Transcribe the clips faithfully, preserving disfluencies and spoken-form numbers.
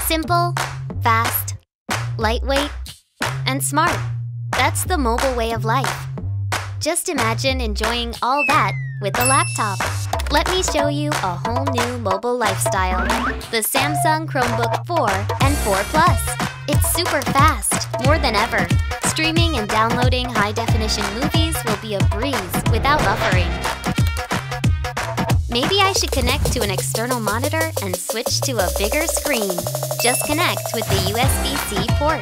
Simple, fast, lightweight, and smart. That's the mobile way of life. Just imagine enjoying all that with a laptop. Let me show you a whole new mobile lifestyle. The Samsung Chromebook four and four Plus. It's super fast, more than ever. Streaming and downloading high-definition movies will be a breeze without buffering. Maybe I should connect to an external monitor and switch to a bigger screen. Just connect with the U S B C port.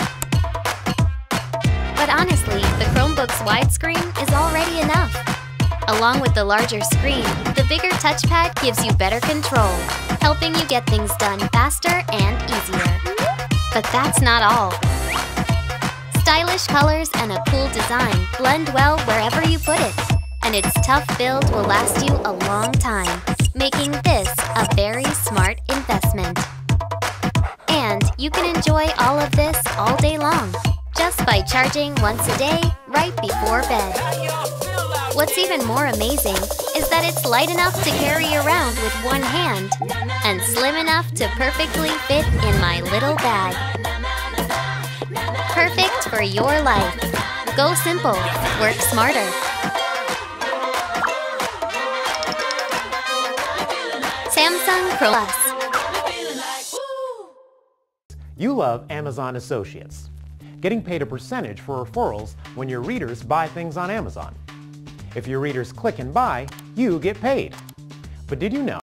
But honestly, the Chromebook's widescreen is already enough. Along with the larger screen, the bigger touchpad gives you better control, helping you get things done faster and easier. But that's not all. Stylish colors and a cool design blend well wherever you put it, and its tough build will last you a long time, making this a very smart investment. And you can enjoy all of this all day long, just by charging once a day right before bed. What's even more amazing is that it's light enough to carry around with one hand and slim enough to perfectly fit in my little bag. Perfect for your life. Go simple, work smarter. Samsung Plus. You love Amazon Associates, getting paid a percentage for referrals when your readers buy things on Amazon. If your readers click and buy, you get paid. But did you know